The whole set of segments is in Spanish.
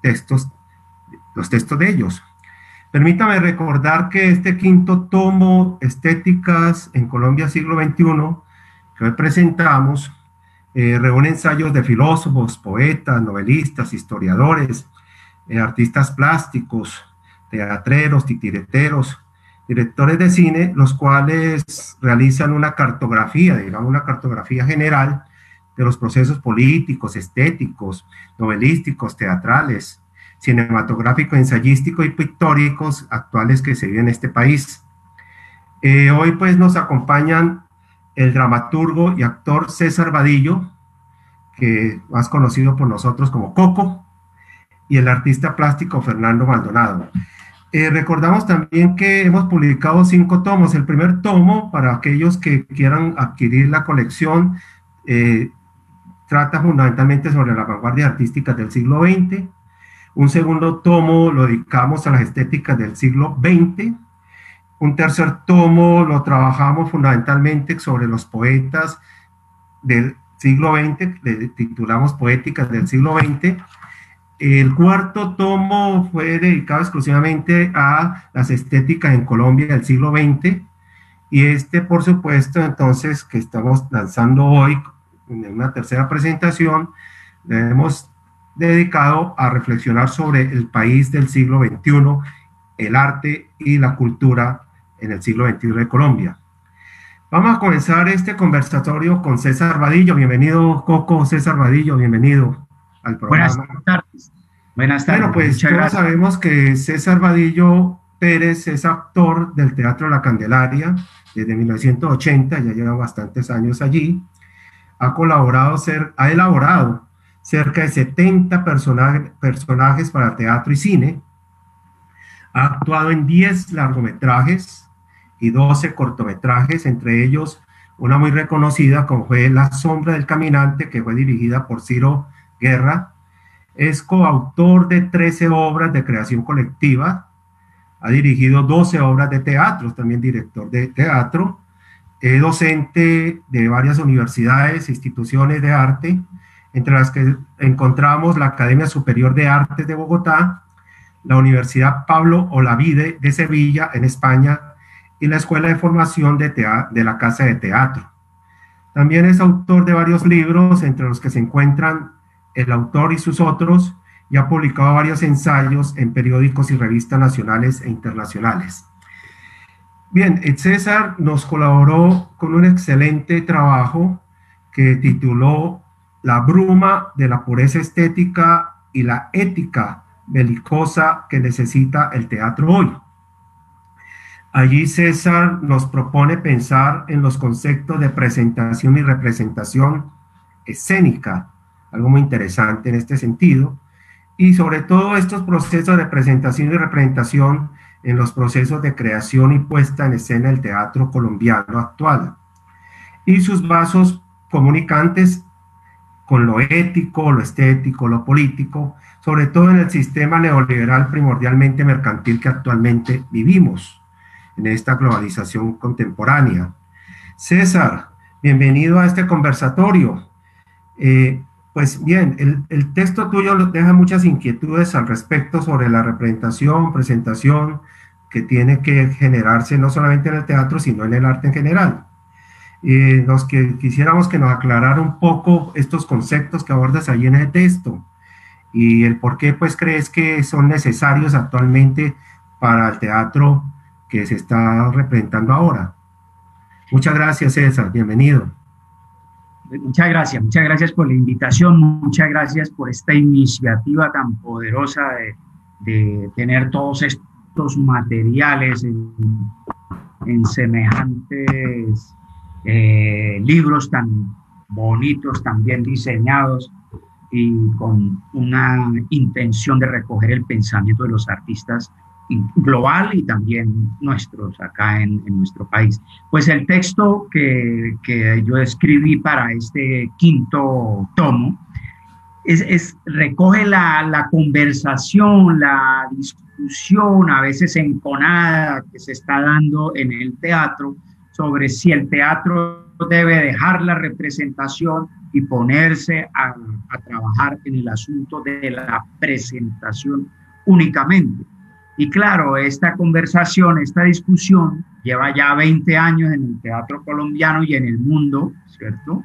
los textos de ellos. Permítame recordar que este quinto tomo, Estéticas en Colombia siglo XXI, que hoy presentamos, reúne ensayos de filósofos, poetas, novelistas, historiadores, artistas plásticos, teatreros, titireteros, directores de cine, los cuales realizan una cartografía, digamos una cartografía general de los procesos políticos, estéticos, novelísticos, teatrales, cinematográficos, ensayísticos y pictóricos actuales que se viven en este país. Hoy pues nos acompañan el dramaturgo y actor César Vadillo, que más conocido por nosotros como Coco, y el artista plástico Fernando Maldonado. Recordamos también que hemos publicado 5 tomos. El primer tomo, para aquellos que quieran adquirir la colección, trata fundamentalmente sobre la vanguardia artística del siglo XX. Un segundo tomo lo dedicamos a las estéticas del siglo XX. Un tercer tomo lo trabajamos fundamentalmente sobre los poetas del siglo XX, le titulamos Poéticas del siglo XX. El cuarto tomo fue dedicado exclusivamente a las estéticas en Colombia del siglo XX, y este, por supuesto, entonces, que estamos lanzando hoy en una tercera presentación, le hemos dedicado a reflexionar sobre el país del siglo XXI, el arte y la cultura en el siglo XXI de Colombia. Vamos a comenzar este conversatorio con César Vadillo. Bienvenido, Coco. César Vadillo, bienvenido al programa. Buenas tardes. Buenas tardes. Bueno, pues todos sabemos que César Vadillo Pérez es actor del Teatro La Candelaria desde 1980, ya lleva bastantes años allí. Ha elaborado cerca de 70 personajes para teatro y cine. Ha actuado en 10 largometrajes y 12 cortometrajes, entre ellos una muy reconocida como fue La Sombra del Caminante, que fue dirigida por Ciro Guerra. Es coautor de 13 obras de creación colectiva, ha dirigido 12 obras de teatro, también director de teatro, es docente de varias universidades e instituciones de arte, entre las que encontramos la Academia Superior de Artes de Bogotá, la Universidad Pablo Olavide de Sevilla, en España, y la Escuela de Formación de la Casa de Teatro. También es autor de varios libros, entre los que se encuentran El autor y sus otros, y ha publicado varios ensayos en periódicos y revistas nacionales e internacionales. Bien, César nos colaboró con un excelente trabajo que tituló La bruma de la pureza estética y la ética belicosa que necesita el teatro hoy. Allí César nos propone pensar en los conceptos de presentación y representación escénica, algo muy interesante en este sentido, y sobre todo estos procesos de presentación y representación en los procesos de creación y puesta en escena del teatro colombiano actual, y sus vasos comunicantes con lo ético, lo estético, lo político, sobre todo en el sistema neoliberal primordialmente mercantil que actualmente vivimos, en esta globalización contemporánea. César, bienvenido a este conversatorio. Pues bien, el texto tuyo deja muchas inquietudes al respecto sobre la representación, presentación que tiene que generarse no solamente en el teatro, sino en el arte en general. Quisiéramos que nos aclarara un poco estos conceptos que abordas allí en ese texto y el por qué pues crees que son necesarios actualmente para el teatro que se está representando ahora. Muchas gracias, César, bienvenido. Muchas gracias por la invitación, muchas gracias por esta iniciativa tan poderosa de tener todos estos materiales en semejantes libros tan bonitos, tan bien diseñados y con una intención de recoger el pensamiento de los artistas global y también nuestros acá en nuestro país. Pues el texto que yo escribí para este quinto tomo recoge la conversación, la discusión, a veces enconada, que se está dando en el teatro sobre si el teatro debe dejar la representación y ponerse a trabajar en el asunto de la presentación únicamente. Y claro, esta conversación, esta discusión lleva ya 20 años en el teatro colombiano y en el mundo, ¿cierto?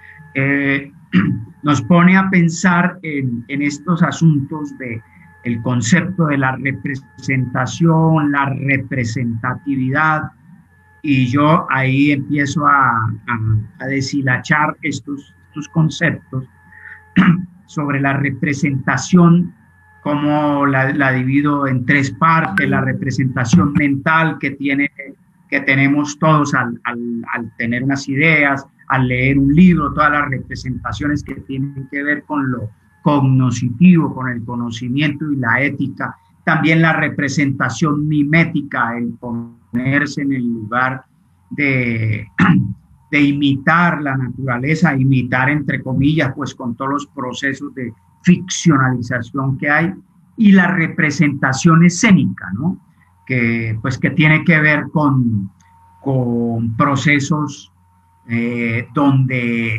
Nos pone a pensar en estos asuntos de el concepto de la representación, la representatividad, y yo ahí empiezo a deshilachar estos conceptos sobre la representación, como la divido en tres partes: la representación mental que tenemos todos al tener unas ideas, al leer un libro, todas las representaciones que tienen que ver con lo cognoscitivo, con el conocimiento y la ética. También la representación mimética, el ponerse en el lugar de imitar la naturaleza, imitar entre comillas, pues con todos los procesos de ficcionalización que hay, y la representación escénica, ¿no? Que tiene que ver con procesos donde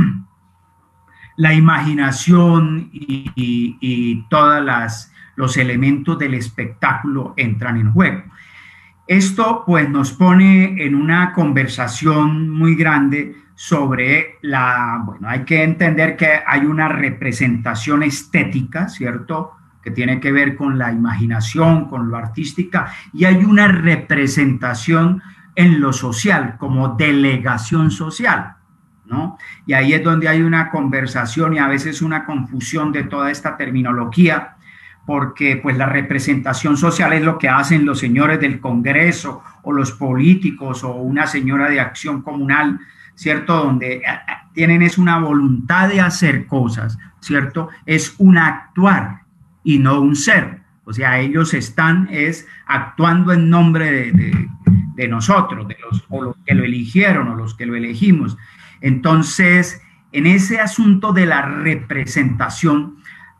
la imaginación y todos los elementos del espectáculo entran en juego. Esto pues nos pone en una conversación muy grande sobre hay que entender que hay una representación estética, ¿cierto?, que tiene que ver con la imaginación, con lo artística, y hay una representación en lo social, como delegación social, ¿no? Y ahí es donde hay una conversación y a veces una confusión de toda esta terminología, porque pues la representación social es lo que hacen los señores del Congreso o los políticos o una señora de acción comunal, ¿cierto? Donde tienen una voluntad de hacer cosas, ¿cierto? Es un actuar y no un ser. O sea, ellos están actuando en nombre de nosotros, o los que lo eligieron o los que lo elegimos. Entonces, en ese asunto de la representación,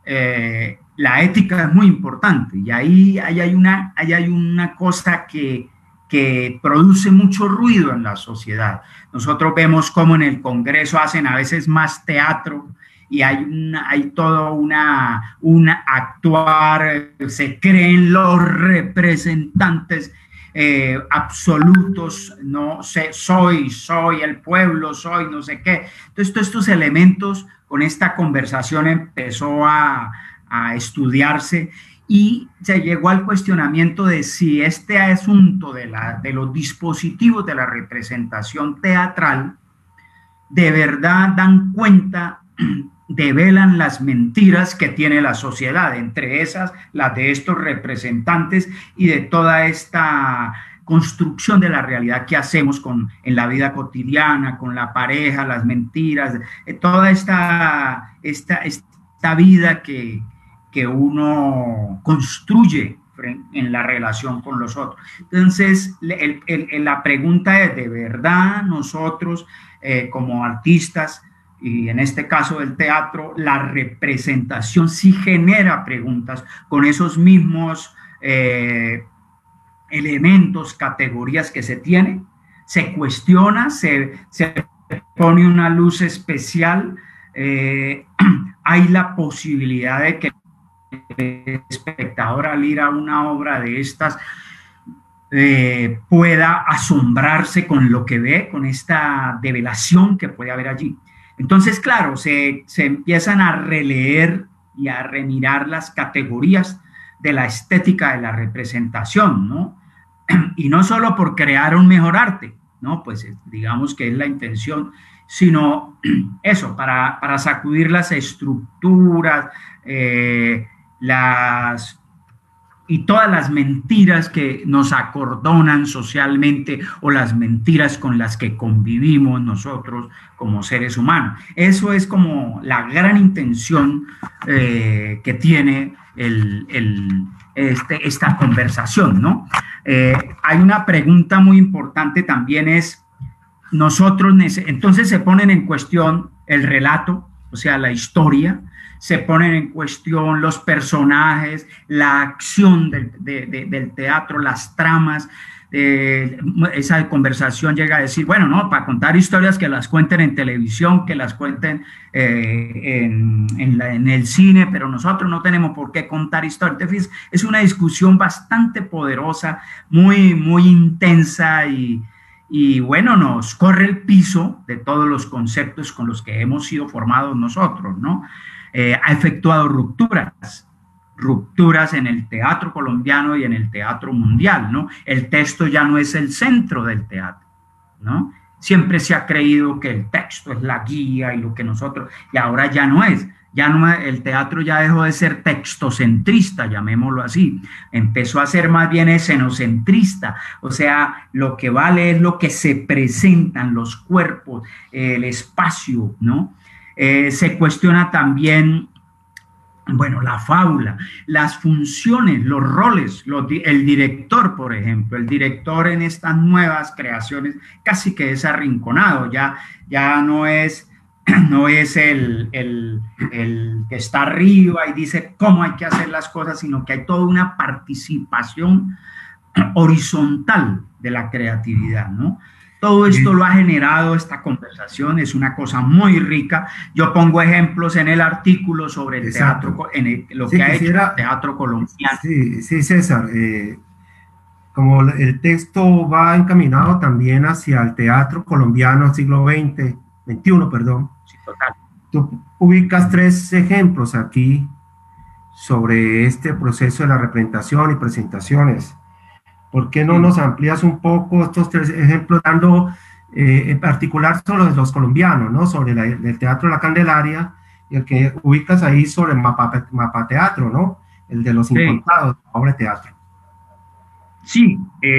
la ética es muy importante, y ahí hay una cosa que produce mucho ruido en la sociedad. Nosotros vemos cómo en el Congreso hacen a veces más teatro, y hay todo un actuar, se creen los representantes absolutos, no sé, soy el pueblo, soy no sé qué. Entonces, todos estos elementos, con esta conversación empezó a estudiarse, y se llegó al cuestionamiento de si este asunto de los dispositivos de la representación teatral de verdad dan cuenta, develan las mentiras que tiene la sociedad, entre esas las de estos representantes y de toda esta construcción de la realidad que hacemos en la vida cotidiana, con la pareja, las mentiras, toda esta vida que uno construye en la relación con los otros. Entonces, la pregunta es, ¿de verdad nosotros como artistas, y en este caso del teatro, la representación sí genera preguntas con esos mismos elementos, categorías que se tienen? Se cuestiona, se pone una luz especial, hay la posibilidad de que el espectador, al ir a una obra de estas, pueda asombrarse con lo que ve, con esta develación que puede haber allí. Entonces, claro, se empiezan a releer y a remirar las categorías de la estética de la representación, ¿no? Y no solo por crear un mejor arte, ¿no? Pues digamos que es la intención, sino eso, para sacudir las estructuras, y todas las mentiras que nos acordonan socialmente, o las mentiras con las que convivimos nosotros como seres humanos. Eso es como la gran intención que tiene esta conversación, ¿no? Hay una pregunta muy importante también, es entonces se ponen en cuestión el relato, o sea, la historia, se ponen en cuestión los personajes, la acción del teatro, las tramas, esa conversación llega a decir, bueno, no, para contar historias que las cuenten en televisión, que las cuenten en el cine, pero nosotros no tenemos por qué contar historias. Entonces, es una discusión bastante poderosa, muy, muy intensa y bueno, nos corre el piso de todos los conceptos con los que hemos sido formados nosotros, ¿no? Ha efectuado rupturas en el teatro colombiano y en el teatro mundial, ¿no? El texto ya no es el centro del teatro, ¿no? Siempre se ha creído que el texto es la guía y lo que nosotros, y ahora ya no es. El teatro ya dejó de ser textocentrista, llamémoslo así, empezó a ser más bien escenocentrista, o sea, lo que vale es lo que se presentan, los cuerpos, el espacio, ¿no? Se cuestiona también, bueno, la fábula, las funciones, los roles, el director, por ejemplo, el director en estas nuevas creaciones casi que es arrinconado, ya no es el que está arriba y dice cómo hay que hacer las cosas, sino que hay toda una participación horizontal de la creatividad, ¿no? Todo esto lo ha generado esta conversación, es una cosa muy rica. Yo pongo ejemplos en el artículo sobre el teatro, lo que ha hecho el teatro colombiano. Sí, César. Como el texto va encaminado también hacia el teatro colombiano siglo XXI, perdón. Sí, total. Tú ubicas 3 ejemplos aquí sobre este proceso de la representación y presentaciones. ¿Por qué no nos amplías un poco estos 3 ejemplos, dando en particular sobre los colombianos, ¿no? Sobre el Teatro La Candelaria, y el que ubicas ahí sobre el mapa teatro, ¿no? El de Los Incontados, la obra de teatro. Sí,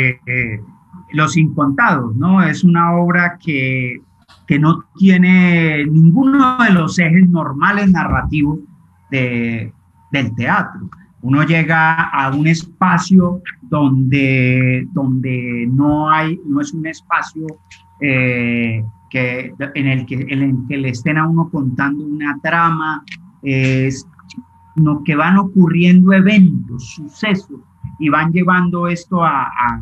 Los Incontados, ¿no? Es una obra que no tiene ninguno de los ejes normales narrativos del teatro. Uno llega a un espacio donde no es un espacio en el que le estén a uno contando una trama, sino que van ocurriendo eventos, sucesos, y van llevando esto a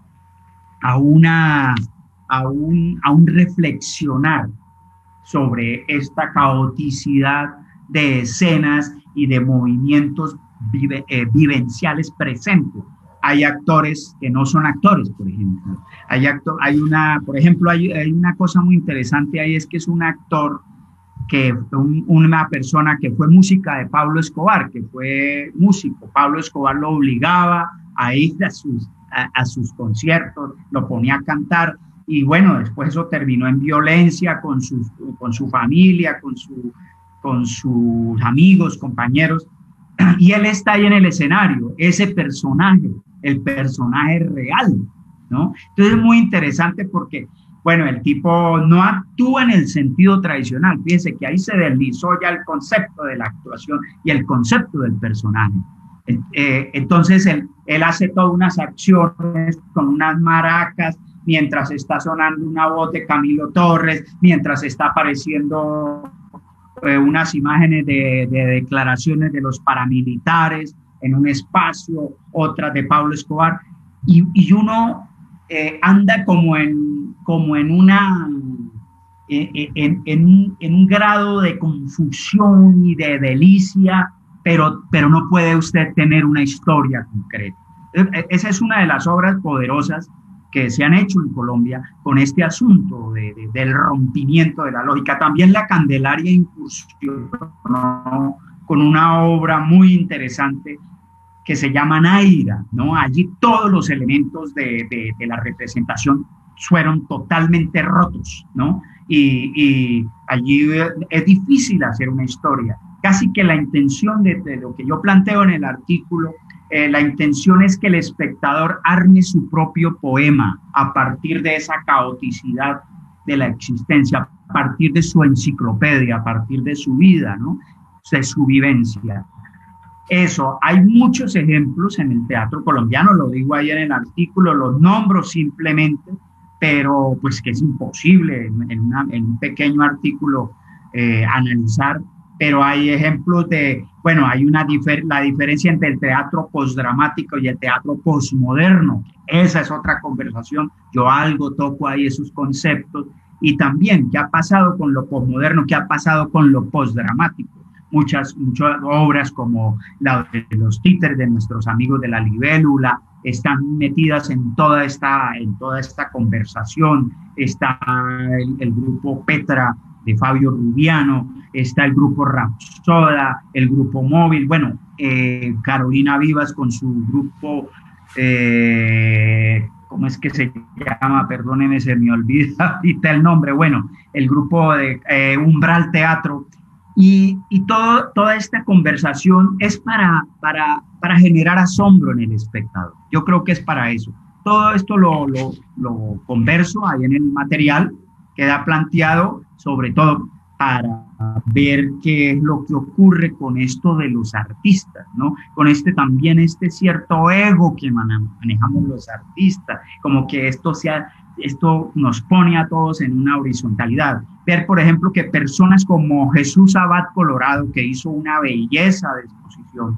un reflexionar sobre esta caoticidad de escenas y de movimientos vivenciales presentes. Hay actores que no son actores, por ejemplo. Hay una cosa muy interesante ahí, es que es un actor una persona que fue música de Pablo Escobar, que fue músico. Pablo Escobar lo obligaba a ir a sus conciertos, lo ponía a cantar, y bueno, después eso terminó en violencia con su familia, con sus amigos, compañeros, y él está ahí en el escenario, ese personaje, el personaje real, ¿no? Entonces es muy interesante porque, bueno, el tipo no actúa en el sentido tradicional. Fíjense que ahí se deslizó ya el concepto de la actuación y el concepto del personaje. Entonces él hace todas unas acciones con unas maracas, mientras está sonando una voz de Camilo Torres, mientras está apareciendo unas imágenes de declaraciones de los paramilitares en un espacio, otras de Pablo Escobar, y uno anda como en un grado de confusión y de delicia, pero no puede usted tener una historia concreta. Esa es una de las obras poderosas que se han hecho en Colombia con este asunto del rompimiento de la lógica. También La Candelaria incursionó con una obra muy interesante que se llama Naira, ¿no? Allí todos los elementos de la representación fueron totalmente rotos, ¿no? Y allí es difícil hacer una historia. Casi que la intención de lo que yo planteo en el artículo, la intención es que el espectador arme su propio poema a partir de esa caoticidad de la existencia, a partir de su enciclopedia, a partir de su vida, ¿no? De su vivencia. Eso, hay muchos ejemplos en el teatro colombiano, lo digo ahí en el artículo, los nombro simplemente, pero pues que es imposible en un pequeño artículo analizar, pero hay ejemplos de, bueno, hay la diferencia entre el teatro postdramático y el teatro postmoderno. Esa es otra conversación. Yo algo toco ahí esos conceptos. Y también, ¿qué ha pasado con lo postmoderno? ¿Qué ha pasado con lo postdramático? Muchas obras como la de los títeres de nuestros amigos de la Libélula están metidas en toda esta conversación. Está el grupo Petra de Fabio Rubiano, está el grupo Rapsoda, el grupo Móvil, bueno, Carolina Vivas con su grupo, ¿cómo es que se llama? Perdónenme, se me olvida ahorita el nombre, bueno, el grupo de Umbral Teatro. Y toda esta conversación es para generar asombro en el espectador. Yo creo que es para eso. Todo esto lo converso ahí en el material, queda planteado sobre todo para ver qué es lo que ocurre con esto de los artistas, ¿no? Con también este cierto ego que manejamos los artistas, como que esto nos pone a todos en una horizontalidad. Ver, por ejemplo, que personas como Jesús Abad Colorado, que hizo una belleza de exposición,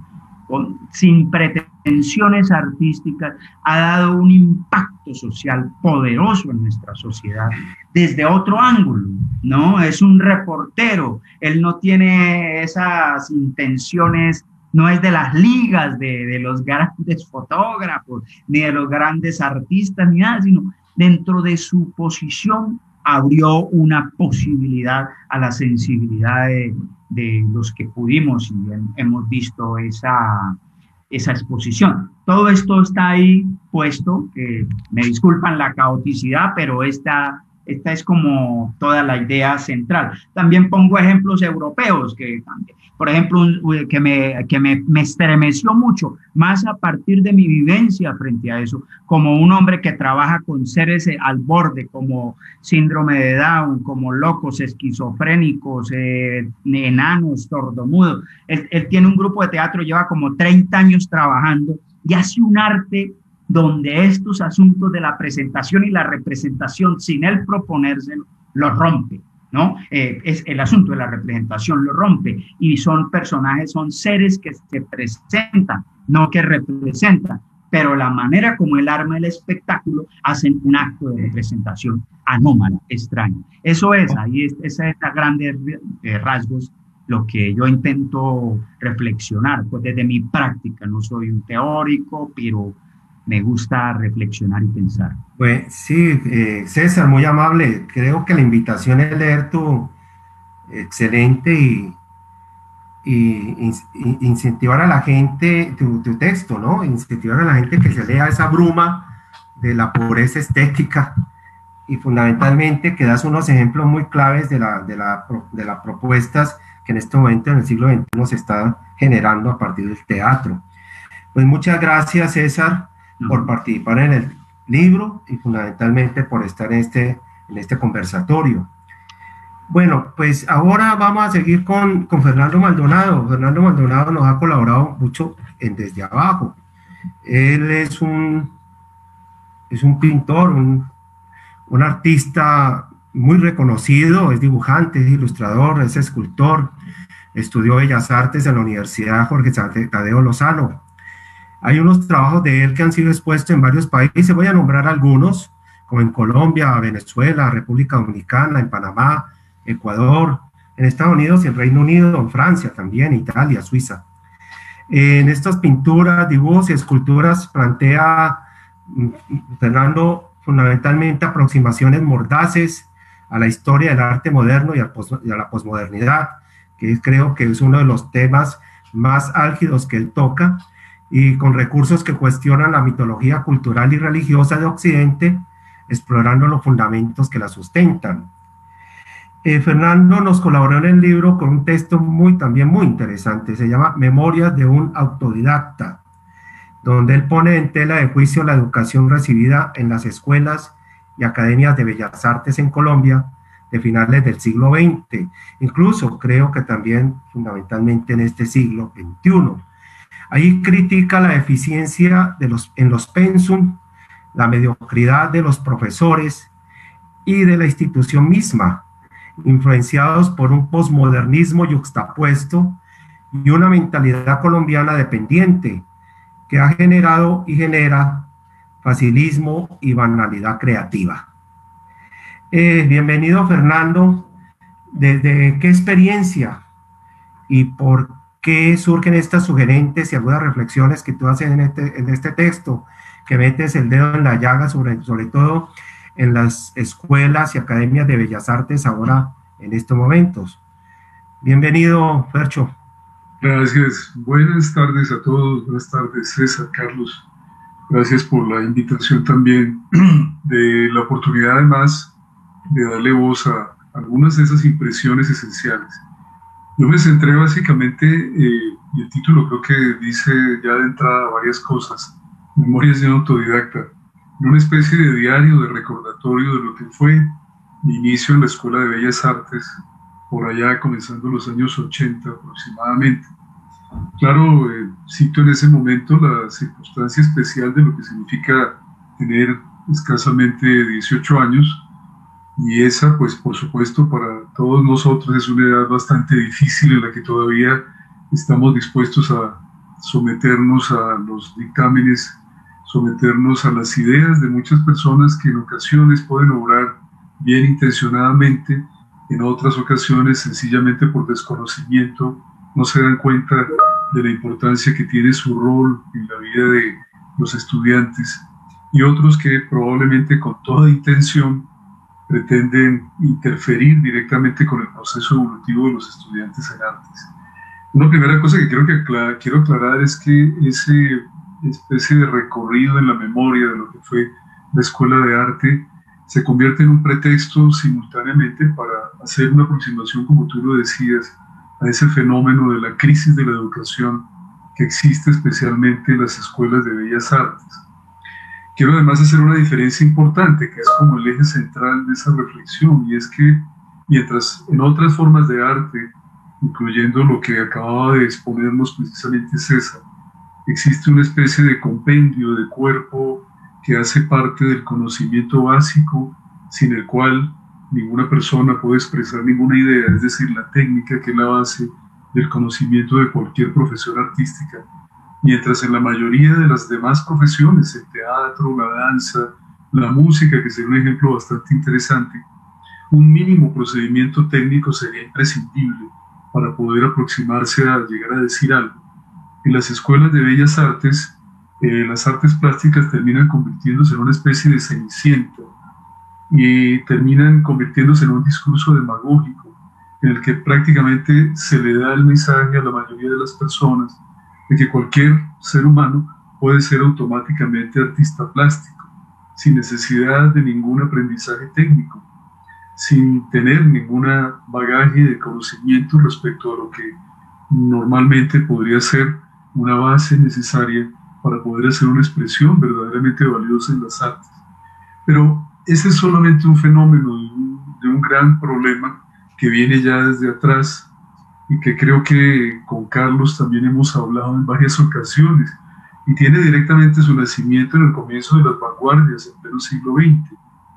sin pretensiones artísticas, ha dado un impacto social poderoso en nuestra sociedad desde otro ángulo, ¿no? Es un reportero, él no tiene esas intenciones, no es de las ligas de los grandes fotógrafos, ni de los grandes artistas, ni nada, sino dentro de su posición abrió una posibilidad a la sensibilidad de los que pudimos y hemos visto esa exposición. Todo esto está ahí puesto, me disculpan la caoticidad, pero esta es como toda la idea central. También pongo ejemplos europeos, por ejemplo, que me estremeció mucho, más a partir de mi vivencia frente a eso, como un hombre que trabaja con seres al borde, como síndrome de Down, como locos, esquizofrénicos, enanos, sordomudos. Él tiene un grupo de teatro, lleva como 30 años trabajando y hace un arte donde estos asuntos de la presentación y la representación, sin él proponérselo, lo rompe, ¿no? Es el asunto de la representación, lo rompe, y son personajes, son seres que se presentan, no que representan, pero la manera como él arma el espectáculo hacen un acto de representación anómala, extraña. Eso es, esa es a grandes rasgos lo que yo intento reflexionar, pues desde mi práctica. No soy un teórico, pero me gusta reflexionar y pensar. Pues sí, César, muy amable. Creo que la invitación es leer tu excelente y incentivar a la gente, tu texto, ¿no? Incentivar a la gente que se lea esa bruma de la pobreza estética y fundamentalmente que das unos ejemplos muy claves de las propuestas que en este momento en el siglo XXI se está generando a partir del teatro. Pues muchas gracias, César, por participar en el libro y fundamentalmente por estar en este conversatorio. Bueno, pues ahora vamos a seguir con Fernando Maldonado. Fernando Maldonado nos ha colaborado mucho en Desde Abajo. Él es un pintor, un artista muy reconocido, es dibujante, es ilustrador, es escultor, estudió Bellas Artes en la Universidad Jorge Tadeo Lozano. Hay unos trabajos de él que han sido expuestos en varios países, voy a nombrar algunos, como en Colombia, Venezuela, República Dominicana, en Panamá, Ecuador, en Estados Unidos y en Reino Unido, en Francia también, Italia, Suiza. En estas pinturas, dibujos y esculturas plantea Fernando fundamentalmente aproximaciones mordaces a la historia del arte moderno y a la posmodernidad, que creo que es uno de los temas más álgidos que él toca, y con recursos que cuestionan la mitología cultural y religiosa de Occidente, explorando los fundamentos que la sustentan. Fernando nos colaboró en el libro con un texto también muy interesante, se llama Memorias de un autodidacta, donde él pone en tela de juicio la educación recibida en las escuelas y academias de bellas artes en Colombia de finales del siglo XX, incluso creo que también fundamentalmente en este siglo XXI. Ahí critica la eficiencia en los pensum, la mediocridad de los profesores y de la institución misma, influenciados por un posmodernismo yuxtapuesto y una mentalidad colombiana dependiente que ha generado y genera facilismo y banalidad creativa. Bienvenido, Fernando. ¿Desde qué experiencia y por qué surgen estas sugerentes y algunas reflexiones que tú haces en este texto, que metes el dedo en la llaga, sobre todo en las escuelas y academias de bellas artes ahora en estos momentos? Bienvenido, Fercho. Gracias. Buenas tardes a todos. Buenas tardes, César, Carlos. Gracias por la invitación también, de la oportunidad además de darle voz a algunas de esas impresiones esenciales. Yo me centré básicamente, y el título creo que dice ya de entrada varias cosas: Memorias de un autodidacta, en una especie de diario, de recordatorio de lo que fue mi inicio en la Escuela de Bellas Artes, por allá comenzando los años 80 aproximadamente. Claro, cito en ese momento la circunstancia especial de lo que significa tener escasamente 18 años, y esa, pues por supuesto, para todos nosotros es una edad bastante difícil en la que todavía estamos dispuestos a someternos a los dictámenes, someternos a las ideas de muchas personas que en ocasiones pueden obrar bien intencionadamente, en otras ocasiones sencillamente por desconocimiento no se dan cuenta de la importancia que tiene su rol en la vida de los estudiantes, y otros que probablemente con toda intención pretenden interferir directamente con el proceso evolutivo de los estudiantes en artes. Una primera cosa que quiero aclarar es que ese especie de recorrido en la memoria de lo que fue la Escuela de Arte se convierte en un pretexto simultáneamente para hacer una aproximación, como tú lo decías, a ese fenómeno de la crisis de la educación que existe especialmente en las escuelas de bellas artes. Quiero además hacer una diferencia importante, que es como el eje central de esa reflexión, y es que mientras en otras formas de arte, incluyendo lo que acababa de exponernos precisamente César, existe una especie de compendio de cuerpo que hace parte del conocimiento básico, sin el cual ninguna persona puede expresar ninguna idea, es decir, la técnica, que es la base del conocimiento de cualquier profesión artística. Mientras en la mayoría de las demás profesiones, el teatro, la danza, la música, que sería un ejemplo bastante interesante, un mínimo procedimiento técnico sería imprescindible para poder aproximarse a llegar a decir algo. En las escuelas de bellas artes, las artes plásticas terminan convirtiéndose en una especie de cenicienta y terminan convirtiéndose en un discurso demagógico en el que prácticamente se le da el mensaje a la mayoría de las personas de que cualquier ser humano puede ser automáticamente artista plástico, sin necesidad de ningún aprendizaje técnico, sin tener ningún bagaje de conocimiento respecto a lo que normalmente podría ser una base necesaria para poder hacer una expresión verdaderamente valiosa en las artes. Pero ese es solamente un fenómeno de un gran problema que viene ya desde atrás, y que creo que con Carlos también hemos hablado en varias ocasiones, y tiene directamente su nacimiento en el comienzo de las vanguardias, en pleno siglo XX.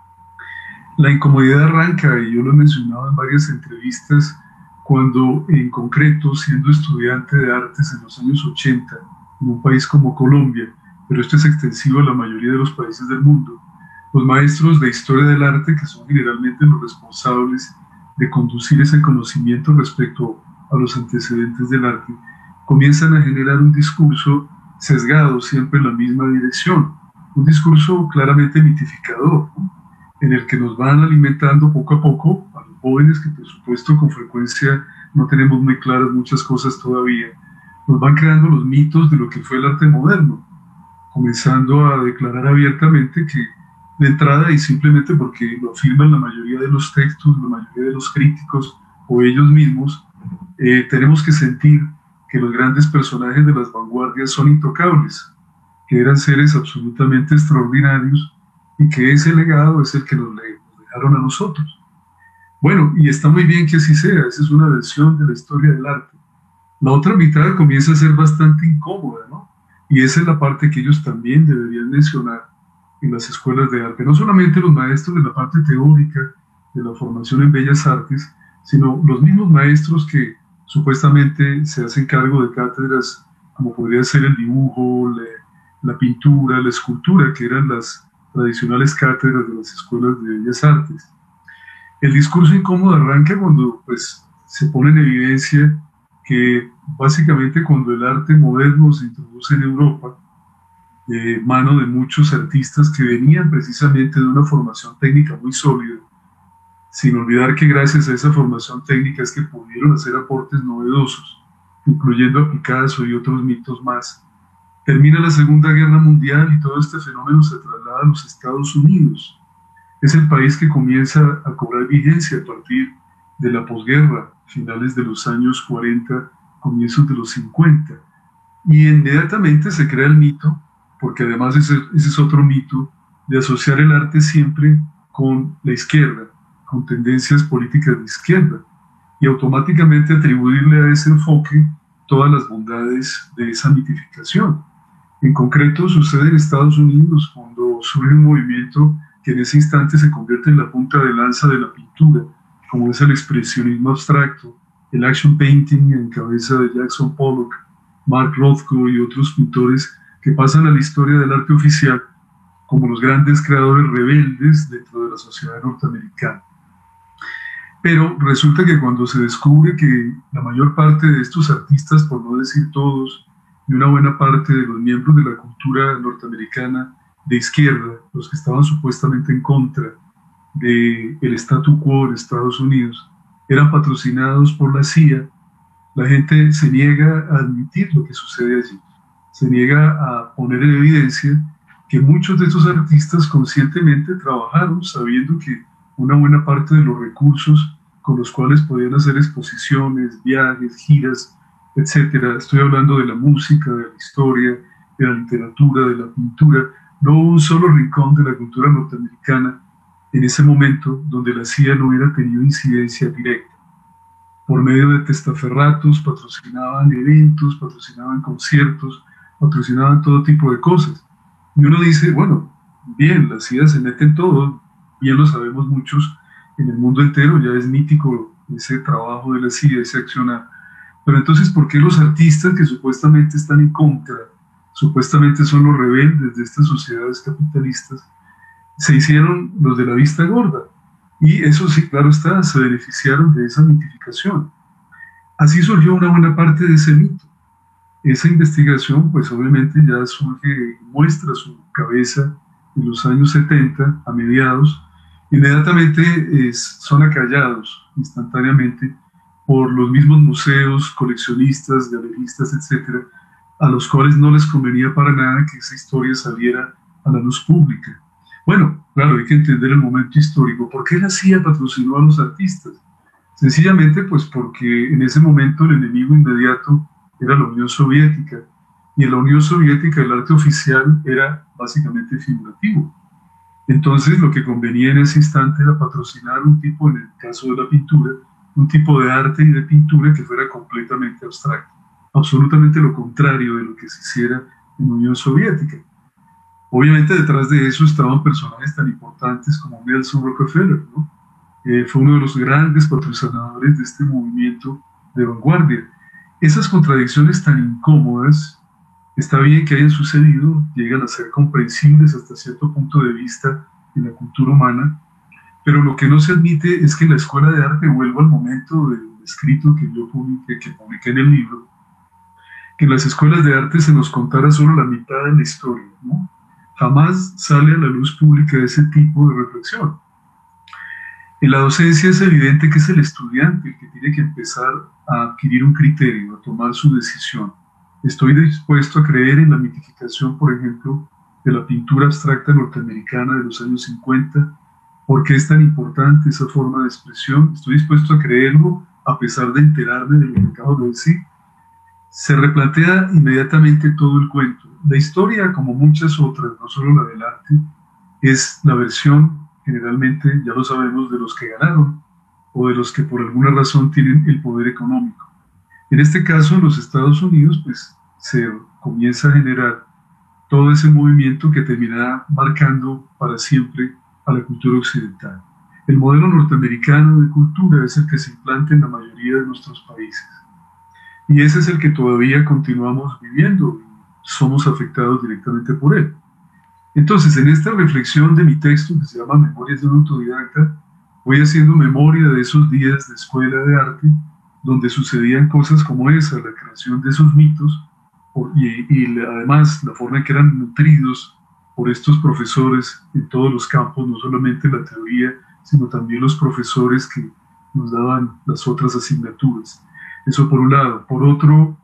La incomodidad arranca, y yo lo he mencionado en varias entrevistas, cuando en concreto, siendo estudiante de artes en los años 80, en un país como Colombia, pero esto es extensivo a la mayoría de los países del mundo, los maestros de historia del arte, que son generalmente los responsables de conducir ese conocimiento respecto a los antecedentes del arte, comienzan a generar un discurso sesgado siempre en la misma dirección, un discurso claramente mitificador, ¿no?, en el que nos van alimentando poco a poco a los jóvenes, que por supuesto con frecuencia no tenemos muy claras muchas cosas todavía, nos van creando los mitos de lo que fue el arte moderno, comenzando a declarar abiertamente que, de entrada, y simplemente porque lo afirman la mayoría de los textos, la mayoría de los críticos o ellos mismos, tenemos que sentir que los grandes personajes de las vanguardias son intocables, que eran seres absolutamente extraordinarios, y que ese legado es el que nos dejaron a nosotros. Bueno, y está muy bien que así sea, esa es una versión de la historia del arte. La otra mitad comienza a ser bastante incómoda, ¿no? Y esa es la parte que ellos también deberían mencionar en las escuelas de arte. No solamente los maestros de la parte teórica, de la formación en bellas artes, sino los mismos maestros que supuestamente se hacen cargo de cátedras como podría ser el dibujo, la pintura, la escultura, que eran las tradicionales cátedras de las escuelas de bellas artes. El discurso incómodo arranca cuando pues, se pone en evidencia que básicamente cuando el arte moderno se introduce en Europa, de mano de muchos artistas que venían precisamente de una formación técnica muy sólida, sin olvidar que gracias a esa formación técnica es que pudieron hacer aportes novedosos, incluyendo a Picasso y otros mitos más. Termina la Segunda Guerra Mundial y todo este fenómeno se traslada a los Estados Unidos. Es el país que comienza a cobrar vigencia a partir de la posguerra, finales de los años 40, comienzos de los 50. Y inmediatamente se crea el mito, porque además ese es otro mito, de asociar el arte siempre con la izquierda, con tendencias políticas de izquierda, y automáticamente atribuirle a ese enfoque todas las bondades de esa mitificación. En concreto sucede en Estados Unidos cuando surge un movimiento que en ese instante se convierte en la punta de lanza de la pintura, como es el expresionismo abstracto, el action painting en cabeza de Jackson Pollock, Mark Rothko y otros pintores que pasan a la historia del arte oficial como los grandes creadores rebeldes dentro de la sociedad norteamericana. Pero resulta que cuando se descubre que la mayor parte de estos artistas, por no decir todos, y una buena parte de los miembros de la cultura norteamericana de izquierda, los que estaban supuestamente en contra del statu quo en Estados Unidos, eran patrocinados por la CIA, la gente se niega a admitir lo que sucede allí, se niega a poner en evidencia que muchos de estos artistas conscientemente trabajaron sabiendo que una buena parte de los recursos con los cuales podían hacer exposiciones, viajes, giras, etcétera. Estoy hablando de la música, de la historia, de la literatura, de la pintura. No hubo un solo rincón de la cultura norteamericana en ese momento donde la CIA no hubiera tenido incidencia directa. Por medio de testaferratos patrocinaban eventos, patrocinaban conciertos, patrocinaban todo tipo de cosas. Y uno dice, bueno, bien, la CIA se mete en todo, bien lo sabemos muchos, en el mundo entero ya es mítico ese trabajo de la CIA, ese accionar. Pero entonces, ¿por qué los artistas que supuestamente están en contra, supuestamente son los rebeldes de estas sociedades capitalistas, se hicieron los de la vista gorda? Y eso sí, claro está, se beneficiaron de esa mitificación. Así surgió una buena parte de ese mito. Esa investigación, pues obviamente ya surge, muestra su cabeza en los años 70, a mediados, inmediatamente son acallados instantáneamente por los mismos museos, coleccionistas, galeristas, etcétera, a los cuales no les convenía para nada que esa historia saliera a la luz pública. Bueno, claro, hay que entender el momento histórico. ¿Por qué la CIA patrocinó a los artistas? Sencillamente, pues porque en ese momento el enemigo inmediato era la Unión Soviética, y en la Unión Soviética el arte oficial era básicamente figurativo. Entonces lo que convenía en ese instante era patrocinar un tipo, en el caso de la pintura, un tipo de arte y de pintura que fuera completamente abstracto, absolutamente lo contrario de lo que se hiciera en la Unión Soviética. Obviamente detrás de eso estaban personajes tan importantes como Nelson Rockefeller, ¿no? Fue uno de los grandes patrocinadores de este movimiento de vanguardia. Esas contradicciones tan incómodas, está bien que hayan sucedido, llegan a ser comprensibles hasta cierto punto de vista en la cultura humana, pero lo que no se admite es que en la escuela de arte, vuelvo al momento del escrito que yo publiqué en el libro, que en las escuelas de arte se nos contara solo la mitad de la historia, ¿no? Jamás sale a la luz pública ese tipo de reflexión. En la docencia es evidente que es el estudiante el que tiene que empezar a adquirir un criterio, a tomar su decisión. Estoy dispuesto a creer en la mitificación, por ejemplo, de la pintura abstracta norteamericana de los años 50. ¿Por qué es tan importante esa forma de expresión? Estoy dispuesto a creerlo a pesar de enterarme de lo que acabo de decir. Se replantea inmediatamente todo el cuento. La historia, como muchas otras, no solo la del arte, es la versión, generalmente, ya lo sabemos, de los que ganaron o de los que por alguna razón tienen el poder económico. En este caso, en los Estados Unidos, pues se comienza a generar todo ese movimiento que terminará marcando para siempre a la cultura occidental. El modelo norteamericano de cultura es el que se implanta en la mayoría de nuestros países. Y ese es el que todavía continuamos viviendo. Somos afectados directamente por él. Entonces, en esta reflexión de mi texto, que se llama Memorias de un autodidacta, voy haciendo memoria de esos días de escuela de arte, donde sucedían cosas como esa, la creación de esos mitos, y además la forma en que eran nutridos por estos profesores en todos los campos, no solamente la teoría, sino también los profesores que nos daban las otras asignaturas. Eso por un lado. Por otro,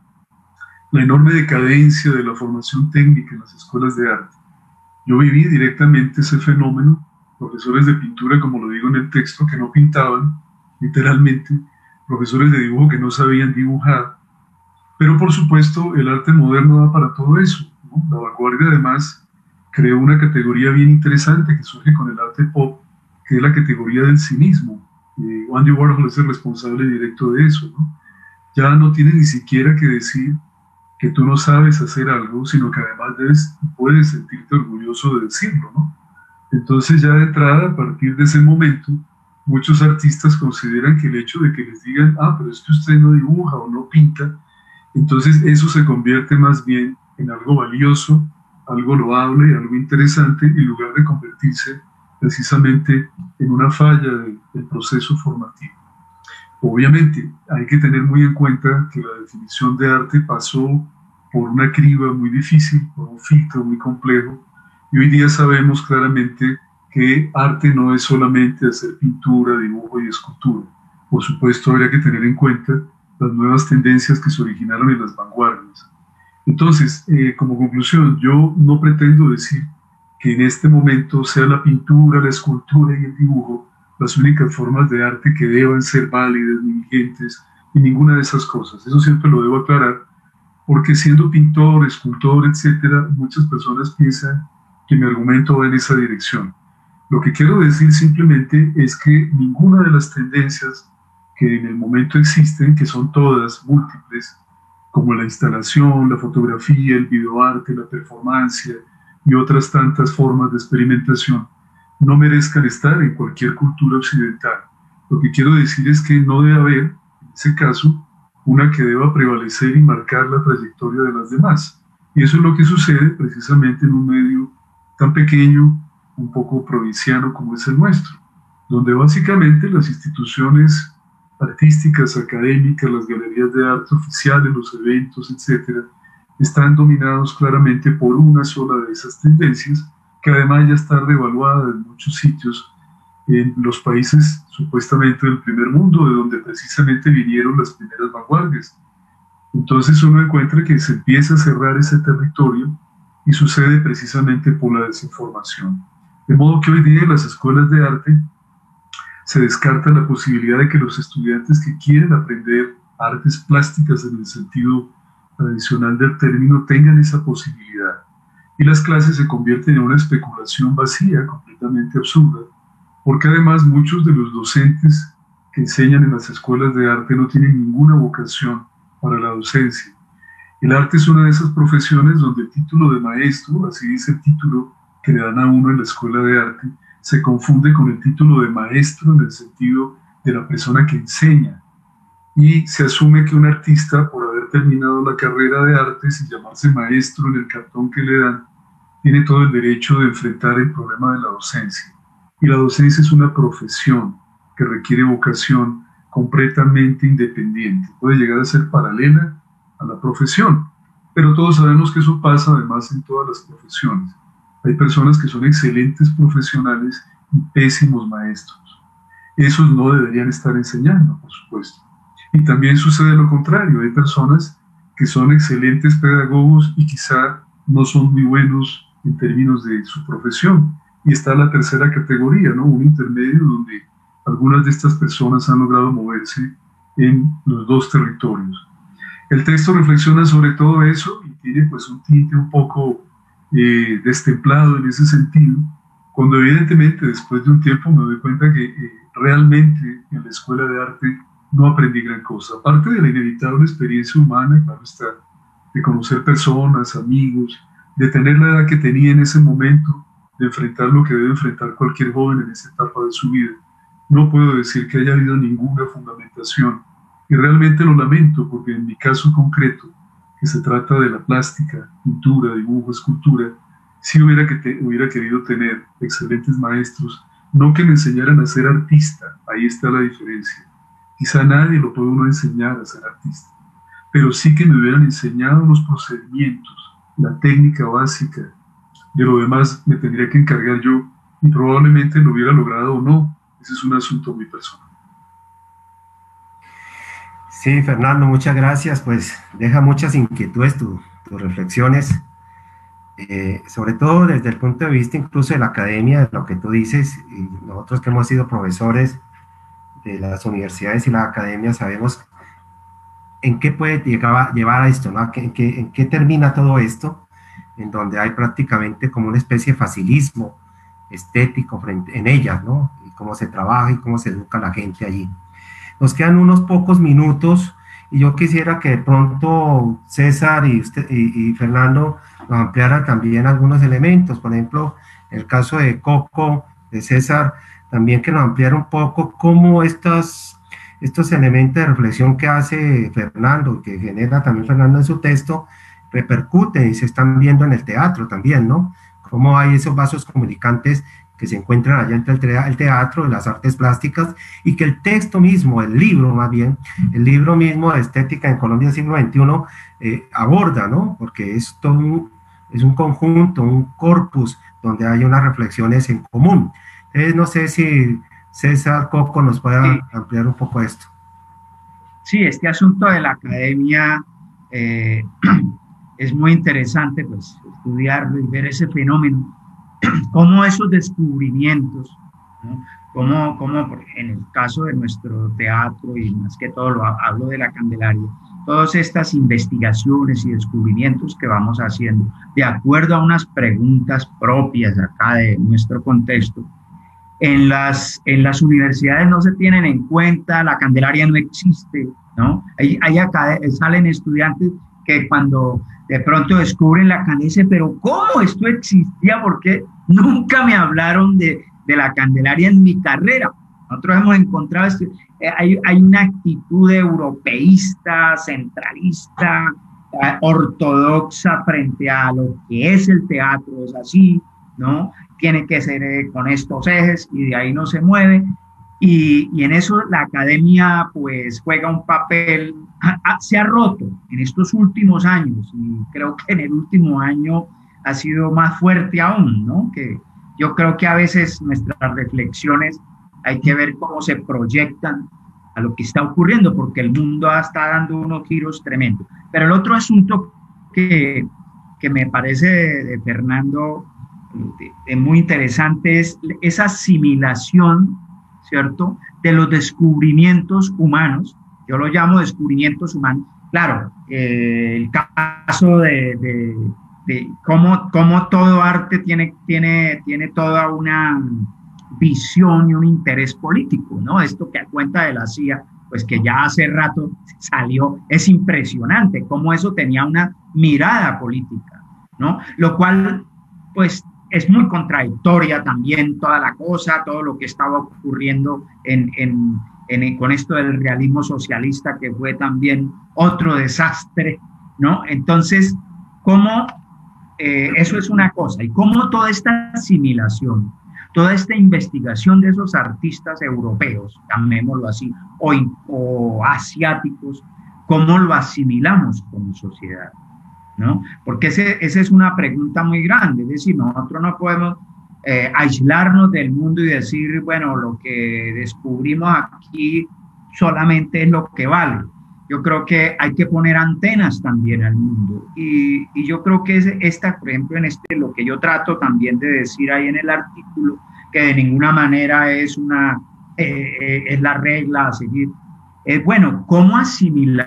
la enorme decadencia de la formación técnica en las escuelas de arte. Yo viví directamente ese fenómeno, profesores de pintura, como lo digo en el texto, que no pintaban, literalmente, profesores de dibujo que no sabían dibujar, pero por supuesto el arte moderno da para todo eso, ¿no? La vanguardia además creó una categoría bien interesante que surge con el arte pop, que es la categoría del cinismo. Andy Warhol es el responsable directo de eso, ¿no? Ya no tienes ni siquiera que decir que tú no sabes hacer algo, sino que además debes y puedes sentirte orgulloso de decirlo, ¿no? Entonces ya de entrada, a partir de ese momento, muchos artistas consideran que el hecho de que les digan, pero es que usted no dibuja o no pinta, entonces eso se convierte más bien en algo valioso, algo loable, algo interesante, en lugar de convertirse precisamente en una falla del proceso formativo. Obviamente, hay que tener muy en cuenta que la definición de arte pasó por una criba muy difícil, por un filtro muy complejo, y hoy día sabemos claramente que arte no es solamente hacer pintura, dibujo y escultura. Por supuesto, habría que tener en cuenta las nuevas tendencias que se originaron en las vanguardias. Entonces, como conclusión, yo no pretendo decir que en este momento sea la pintura, la escultura y el dibujo las únicas formas de arte que deban ser válidas ni vigentes, y ninguna de esas cosas. Eso siempre lo debo aclarar, porque siendo pintor, escultor, etcétera, muchas personas piensan que mi argumento va en esa dirección. Lo que quiero decir simplemente es que ninguna de las tendencias que en el momento existen, que son todas múltiples, como la instalación, la fotografía, el videoarte, la performance y otras tantas formas de experimentación, no merezcan estar en cualquier cultura occidental. Lo que quiero decir es que no debe haber, en ese caso, una que deba prevalecer y marcar la trayectoria de las demás. Y eso es lo que sucede precisamente en un medio tan pequeño, un poco provinciano como es el nuestro, donde básicamente las instituciones artísticas, académicas, las galerías de arte oficiales, los eventos, etcétera, están dominados claramente por una sola de esas tendencias, que además ya está revaluada en muchos sitios en los países supuestamente del primer mundo, de donde precisamente vinieron las primeras vanguardias. Entonces uno encuentra que se empieza a cerrar ese territorio y sucede precisamente por la desinformación. De modo que hoy día en las escuelas de arte se descarta la posibilidad de que los estudiantes que quieren aprender artes plásticas en el sentido tradicional del término tengan esa posibilidad. Y las clases se convierten en una especulación vacía, completamente absurda, porque además muchos de los docentes que enseñan en las escuelas de arte no tienen ninguna vocación para la docencia. El arte es una de esas profesiones donde el título de maestro, así dice el título que le dan a uno en la escuela de arte, se confunde con el título de maestro en el sentido de la persona que enseña. Y se asume que un artista, por haber terminado la carrera de artes y llamarse maestro en el cartón que le dan, tiene todo el derecho de enfrentar el problema de la docencia. Y la docencia es una profesión que requiere vocación completamente independiente. Puede llegar a ser paralela a la profesión, pero todos sabemos que eso pasa además en todas las profesiones. Hay personas que son excelentes profesionales y pésimos maestros. Esos no deberían estar enseñando, por supuesto. Y también sucede lo contrario. Hay personas que son excelentes pedagogos y quizá no son muy buenos en términos de su profesión. Y está la tercera categoría, ¿no? Un intermedio donde algunas de estas personas han logrado moverse en los dos territorios. El texto reflexiona sobre todo eso y tiene pues un tinte un poco destemplado en ese sentido, cuando evidentemente después de un tiempo me doy cuenta que realmente en la escuela de arte no aprendí gran cosa, aparte de la inevitable experiencia humana, claro está, de conocer personas, amigos, de tener la edad que tenía en ese momento, de enfrentar lo que debe enfrentar cualquier joven en esa etapa de su vida. no puedo decir que haya habido ninguna fundamentación. Y realmente lo lamento, porque en mi caso concreto, que se trata de la plástica, pintura, dibujo, escultura, sí hubiera querido tener excelentes maestros, no que me enseñaran a ser artista, ahí está la diferencia. Quizá nadie lo puede uno enseñar a ser artista, pero sí que me hubieran enseñado los procedimientos, la técnica básica. De lo demás me tendría que encargar yo, y probablemente lo hubiera logrado o no. Ese es un asunto muy personal. Sí, Fernando, muchas gracias. Pues deja muchas inquietudes tus reflexiones, sobre todo desde el punto de vista incluso de la academia, de lo que tú dices, y nosotros que hemos sido profesores de las universidades y las academias sabemos en qué puede llevar a esto, ¿no? ¿En qué termina todo esto? En donde hay prácticamente como una especie de facilismo estético en ellas, ¿no? Y cómo se trabaja y cómo se educa a la gente allí. Nos quedan unos pocos minutos y yo quisiera que de pronto César y Fernando nos ampliaran también algunos elementos. Por ejemplo, en el caso de Coco, de César, también que nos ampliara un poco cómo estos elementos de reflexión que hace Fernando, que genera también Fernando en su texto, repercuten y se están viendo en el teatro también, ¿no? Cómo hay esos vasos comunicantes que se encuentran allá entre el teatro y las artes plásticas, y que el texto mismo, el libro más bien, el libro mismo de Estética en Colombia del siglo XXI, aborda, ¿no? Porque es un conjunto, un corpus donde hay unas reflexiones en común. Entonces, no sé si César, Coco nos pueda ampliar un poco esto. Sí, este asunto de la academia es muy interesante, pues, estudiarlo y ver ese fenómeno, cómo esos descubrimientos, ¿no? Como en el caso de nuestro teatro, y más que todo hablo de la Candelaria, todas estas investigaciones y descubrimientos que vamos haciendo, de acuerdo a unas preguntas propias acá de nuestro contexto, en las universidades no se tienen en cuenta, la Candelaria no existe, ¿no? Hay acá salen estudiantes que cuando de pronto descubren la Candelaria, pero ¿cómo esto existía? Porque nunca me hablaron de la Candelaria en mi carrera. Nosotros hemos encontrado, hay una actitud europeísta, centralista, ortodoxa frente a lo que es el teatro, es así, ¿no? Tiene que ser con estos ejes y de ahí no se mueve. Y en eso la academia pues juega un papel, se ha roto en estos últimos años, y creo que en el último año ha sido más fuerte aún, ¿no? Que yo creo que a veces nuestras reflexiones hay que ver cómo se proyectan a lo que está ocurriendo, porque el mundo está dando unos giros tremendos. Pero el otro asunto que me parece de Fernando muy interesante es esa asimilación, ¿cierto?, de los descubrimientos humanos. Yo lo llamo descubrimientos humanos. Claro, el caso de cómo todo arte tiene toda una visión y un interés político, ¿no? Esto que a cuenta de la CIA, pues que ya hace rato salió, es impresionante cómo eso tenía una mirada política, ¿no? Lo cual, pues, es muy contradictoria también toda la cosa, todo lo que estaba ocurriendo con esto del realismo socialista, que fue también otro desastre, ¿no? Entonces, ¿cómo eso es una cosa? Y cómo toda esta asimilación, toda esta investigación de esos artistas europeos, llamémoslo así, o asiáticos, cómo lo asimilamos como sociedad, ¿no? Porque esa es una pregunta muy grande. Es decir, nosotros no podemos aislarnos del mundo y decir, bueno, lo que descubrimos aquí solamente es lo que vale. Yo creo que hay que poner antenas también al mundo, y yo creo que por ejemplo, lo que yo trato también de decir ahí en el artículo, que de ninguna manera es la regla a seguir, es, bueno, ¿cómo asimilamos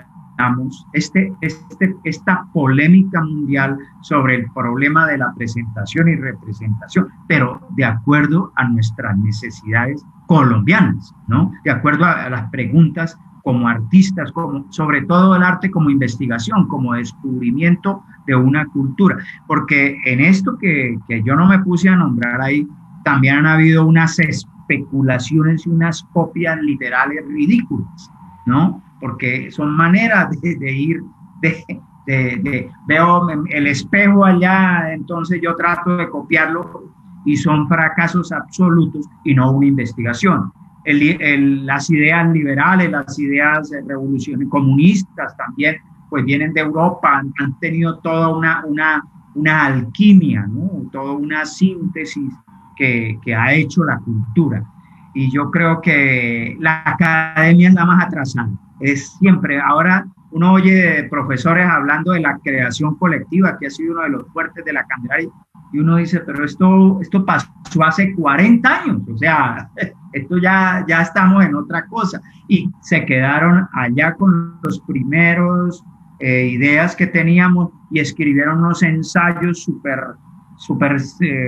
esta polémica mundial sobre el problema de la presentación y representación, pero de acuerdo a nuestras necesidades colombianas, ¿no? De acuerdo a las preguntas como artistas, sobre todo el arte como investigación, como descubrimiento de una cultura? Porque en esto que yo no me puse a nombrar ahí, también han habido unas especulaciones y unas copias literales ridículas, ¿no? Porque son maneras de ir, veo el espejo allá, entonces yo trato de copiarlo y son fracasos absolutos y no una investigación. Las ideas liberales, las ideas de revoluciones comunistas también, pues vienen de Europa, han tenido toda una alquimia, ¿no? Toda una síntesis que ha hecho la cultura. Y yo creo que la academia es la más atrasada. Es siempre, ahora uno oye de profesores hablando de la creación colectiva, que ha sido uno de los fuertes de la Candelaria, y uno dice, pero esto pasó hace 40 años, o sea, esto ya estamos en otra cosa. Y se quedaron allá con los primeros ideas que teníamos y escribieron unos ensayos súper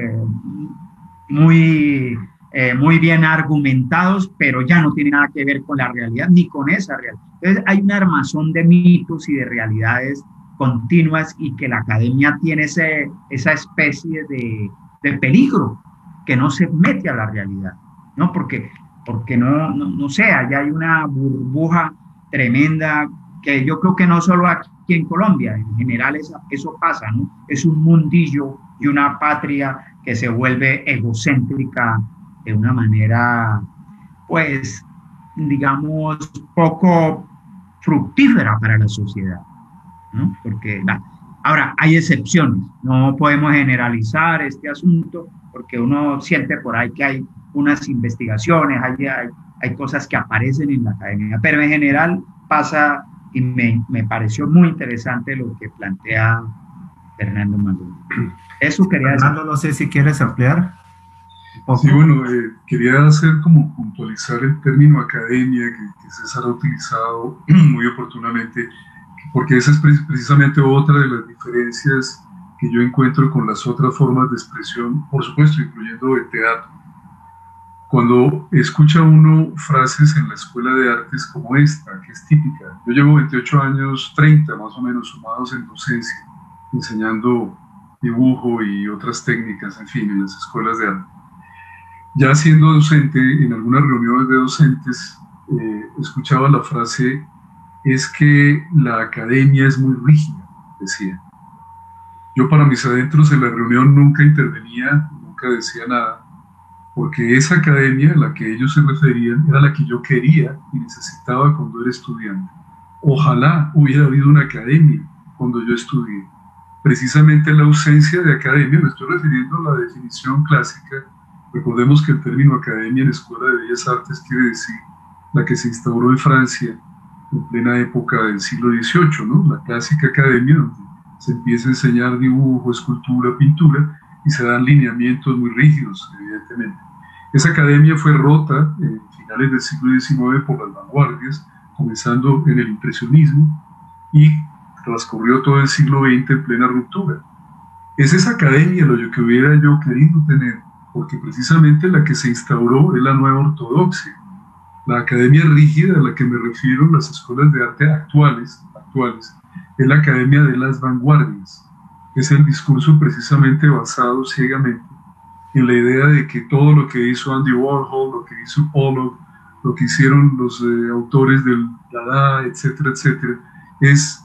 muy bien argumentados, pero ya no tiene nada que ver con la realidad ni con esa realidad. Entonces hay un armazón de mitos y de realidades continuas y que la academia tiene esa especie de peligro que no se mete a la realidad, ¿no? Porque no sé, allá hay una burbuja tremenda que yo creo que no solo aquí en Colombia, en general eso pasa, ¿no? Es un mundillo y una patria que se vuelve egocéntrica de una manera, pues, digamos, poco fructífera para la sociedad, ¿no? Porque, ahora, hay excepciones, no podemos generalizar este asunto, porque uno siente por ahí que hay unas investigaciones, hay cosas que aparecen en la academia, pero en general pasa, y me pareció muy interesante lo que plantea Fernando Maduro. Eso quería decir. Fernando, no sé si quieres ampliar. Sí, bueno, quería hacer como puntualizar el término academia que César ha utilizado muy oportunamente, porque esa es precisamente otra de las diferencias que yo encuentro con las otras formas de expresión, por supuesto, incluyendo el teatro. Cuando escucha uno frases en la escuela de artes como esta, que es típica, yo llevo 28 años, 30 más o menos, sumados en docencia, enseñando dibujo y otras técnicas, en fin, en las escuelas de arte. Ya siendo docente, en algunas reuniones de docentes, escuchaba la frase, es que la academia es muy rígida, decía. Yo para mis adentros en la reunión nunca intervenía, nunca decía nada, porque esa academia a la que ellos se referían era la que yo quería y necesitaba cuando era estudiante. Ojalá hubiera habido una academia cuando yo estudié. Precisamente la ausencia de academia, me estoy refiriendo a la definición clásica. Recordemos que el término academia en Escuela de Bellas Artes quiere decir la que se instauró en Francia en plena época del siglo XVIII, ¿no? La clásica academia donde se empieza a enseñar dibujo, escultura, pintura y se dan lineamientos muy rígidos, evidentemente. Esa academia fue rota en finales del siglo XIX por las vanguardias, comenzando en el impresionismo y transcurrió todo el siglo XX en plena ruptura. Es esa academia lo que hubiera yo querido tener, porque precisamente la que se instauró es la nueva ortodoxia. La academia rígida a la que me refiero en las escuelas de arte actuales, es la academia de las vanguardias. Es el discurso precisamente basado ciegamente en la idea de que todo lo que hizo Andy Warhol, lo que hizo Pollock, lo que hicieron los autores del Dada, etcétera, etcétera, es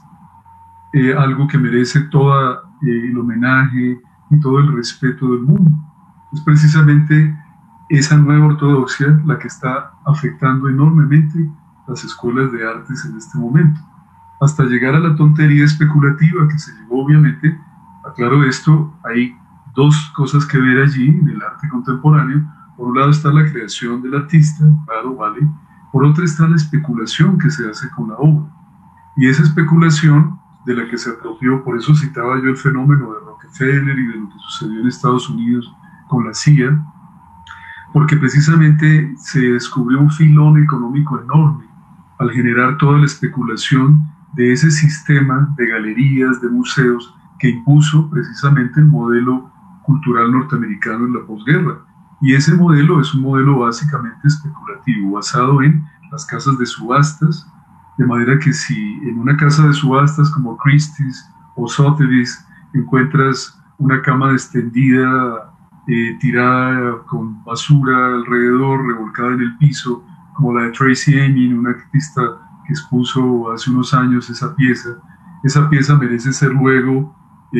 algo que merece todo el homenaje y todo el respeto del mundo. Es precisamente esa nueva ortodoxia la que está afectando enormemente las escuelas de artes en este momento, hasta llegar a la tontería especulativa que se llegó, obviamente. Aclaro esto, hay dos cosas que ver allí en el arte contemporáneo. Por un lado está la creación del artista, claro, vale. Por otra está la especulación que se hace con la obra. Y esa especulación de la que se apropió, por eso citaba yo el fenómeno de Rockefeller y de lo que sucedió en Estados Unidos con la CIA, porque precisamente se descubrió un filón económico enorme al generar toda la especulación de ese sistema de galerías, de museos, que impuso precisamente el modelo cultural norteamericano en la posguerra. Y ese modelo es un modelo básicamente especulativo, basado en las casas de subastas, de manera que si en una casa de subastas como Christie's o Sotheby's encuentras una cama extendida tirada con basura alrededor, revolcada en el piso, como la de Tracy Emin, una artista que expuso hace unos años esa pieza. Esa pieza merece ser luego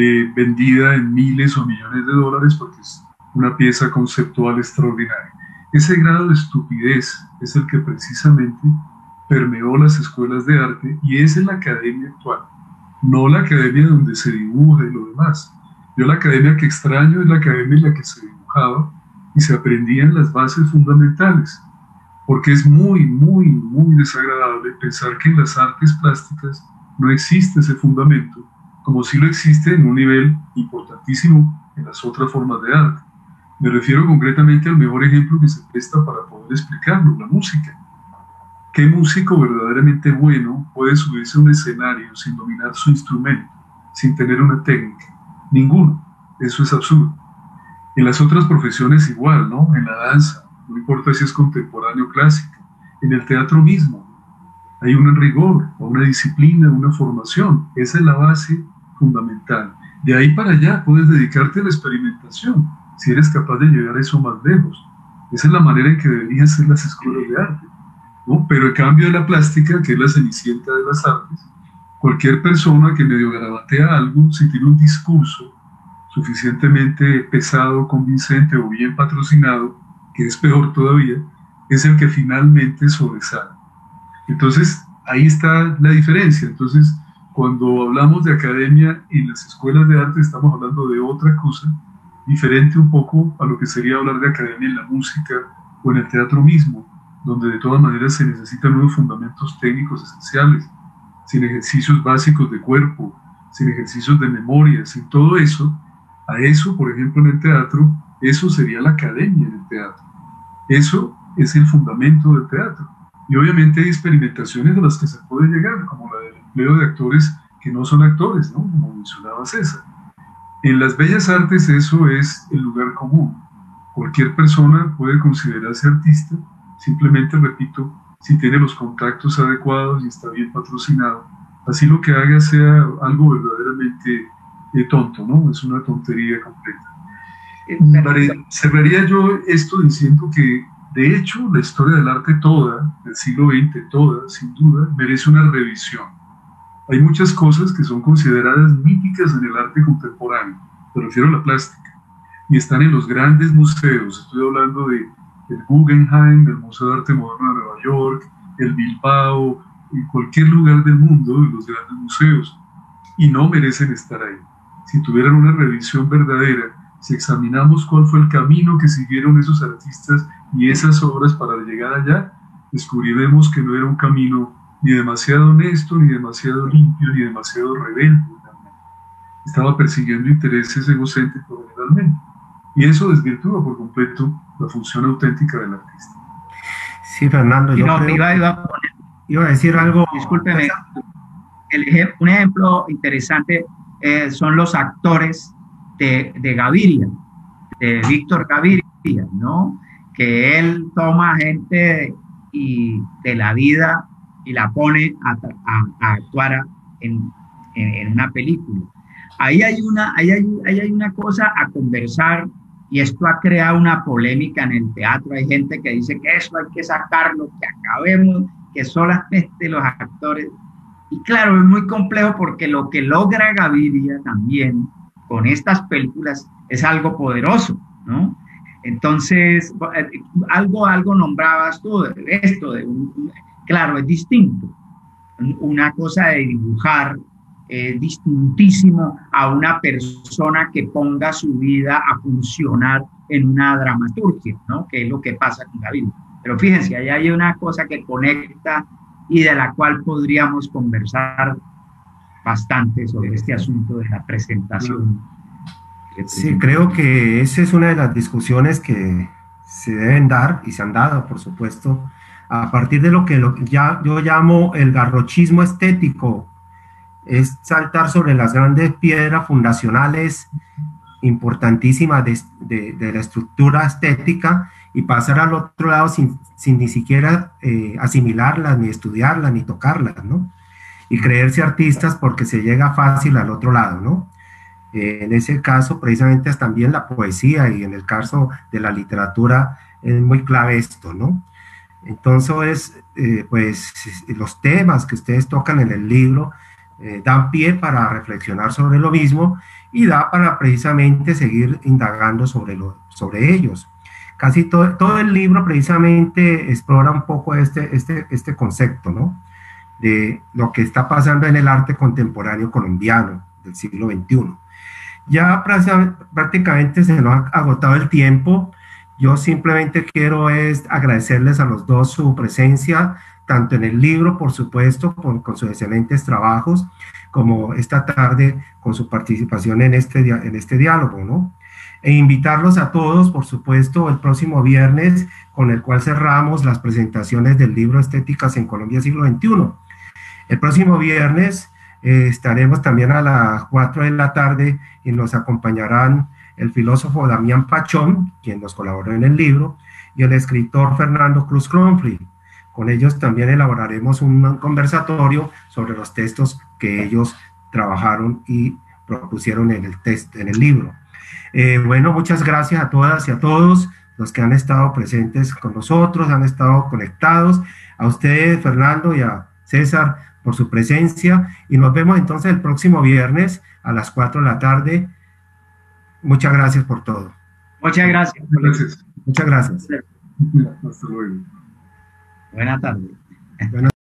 vendida en miles o millones de dólares porque es una pieza conceptual extraordinaria. Ese grado de estupidez es el que precisamente permeó las escuelas de arte y es en la academia actual, no la academia donde se dibuja y lo demás. Yo la academia que extraño es la academia en la que se dibujaba y se aprendían las bases fundamentales, porque es muy, muy, muy desagradable pensar que en las artes plásticas no existe ese fundamento, como sí lo existe en un nivel importantísimo en las otras formas de arte. Me refiero concretamente al mejor ejemplo que se presta para poder explicarlo, la música. ¿Qué músico verdaderamente bueno puede subirse a un escenario sin dominar su instrumento, sin tener una técnica? Ninguno. Eso es absurdo. En las otras profesiones igual, ¿no? En la danza, no importa si es contemporáneo o clásica. En el teatro mismo, hay un rigor, una disciplina, una formación. Esa es la base fundamental. De ahí para allá puedes dedicarte a la experimentación, si eres capaz de llegar a eso más lejos. Esa es la manera en que deberían ser las escuelas de arte, ¿no? Pero el cambio de la plástica, que es la cenicienta de las artes, cualquier persona que medio garabatea algo, si tiene un discurso suficientemente pesado, convincente o bien patrocinado, que es peor todavía, es el que finalmente sobresale. Entonces, ahí está la diferencia. Entonces, cuando hablamos de academia en las escuelas de arte, estamos hablando de otra cosa, diferente un poco a lo que sería hablar de academia en la música o en el teatro mismo, donde de todas maneras se necesitan unos fundamentos técnicos esenciales, sin ejercicios básicos de cuerpo, sin ejercicios de memoria, sin todo eso. A eso, por ejemplo, en el teatro, eso sería la academia en el teatro. Eso es el fundamento del teatro. Y obviamente hay experimentaciones a las que se puede llegar, como la del empleo de actores que no son actores, ¿no? Como mencionaba César. En las bellas artes eso es el lugar común. Cualquier persona puede considerarse artista, simplemente, repito, si tiene los contactos adecuados y está bien patrocinado. Así lo que haga sea algo verdaderamente tonto, ¿no? Es una tontería completa. Cerraría yo esto diciendo que, de hecho, la historia del arte toda, del siglo XX toda, sin duda, merece una revisión. Hay muchas cosas que son consideradas míticas en el arte contemporáneo, me refiero a la plástica, y están en los grandes museos. Estoy hablando del Guggenheim, del Museo de Arte Moderno de Nueva York, el Bilbao, en cualquier lugar del mundo, en los grandes museos, y no merecen estar ahí. Si tuvieran una revisión verdadera, si examinamos cuál fue el camino que siguieron esos artistas y esas obras para llegar allá, descubriremos que no era un camino ni demasiado honesto, ni demasiado limpio, ni demasiado rebelde. Estaba persiguiendo intereses egocéntricos generalmente. Y eso desvirtúa por completo la función auténtica del artista. Sí, Fernando, yo iba a decir algo. Discúlpeme. Un ejemplo interesante son los actores de Gaviria, de Víctor Gaviria, ¿no? Que él toma gente de la vida y la pone a actuar en una película. Ahí hay una cosa a conversar, y esto ha creado una polémica en el teatro. Hay gente que dice que eso hay que sacarlo, que acabemos, que solamente los actores. Y claro, es muy complejo porque lo que logra Gaviria también con estas películas es algo poderoso, ¿no? Entonces, algo nombrabas tú, claro, es distinto. Una cosa de dibujar es distintísimo a una persona que ponga su vida a funcionar en una dramaturgia, ¿no? Que es lo que pasa con Gaviria. Pero fíjense, ahí hay una cosa que conecta y de la cual podríamos conversar bastante sobre este asunto de la presentación. Sí, creo que esa es una de las discusiones que se deben dar y se han dado, por supuesto, a partir de lo que yo llamo el garrochismo estético. Es saltar sobre las grandes piedras fundacionales importantísimas de la estructura estética y pasar al otro lado sin ni siquiera asimilarlas, ni estudiarlas, ni tocarlas, ¿no? Y creerse artistas porque se llega fácil al otro lado, ¿no? En ese caso, precisamente, es también la poesía, y en el caso de la literatura es muy clave esto, ¿no? Entonces, pues los temas que ustedes tocan en el libro dan pie para reflexionar sobre lo mismo y da para precisamente seguir indagando sobre ellos. Casi todo el libro precisamente explora un poco este concepto, ¿no? De lo que está pasando en el arte contemporáneo colombiano del siglo XXI. Ya prácticamente se nos ha agotado el tiempo. Yo simplemente quiero agradecerles a los dos su presencia, tanto en el libro, por supuesto, con sus excelentes trabajos, como esta tarde con su participación en este diálogo, ¿no? E invitarlos a todos, por supuesto, el próximo viernes, con el cual cerramos las presentaciones del libro Estéticas en Colombia siglo XXI. El próximo viernes estaremos también a las 4 de la tarde y nos acompañarán el filósofo Damián Pachón, quien nos colaboró en el libro, y el escritor Fernando Cruz Cronfrey. Con ellos también elaboraremos un conversatorio sobre los textos que ellos trabajaron y propusieron en el libro. Bueno, muchas gracias a todas y a todos los que han estado presentes con nosotros, han estado conectados, a ustedes, Fernando, y a César, por su presencia, y nos vemos entonces el próximo viernes a las 4 de la tarde. Muchas gracias por todo. Muchas gracias. Gracias. Muchas gracias. Hasta luego. Buenas tardes. Buenas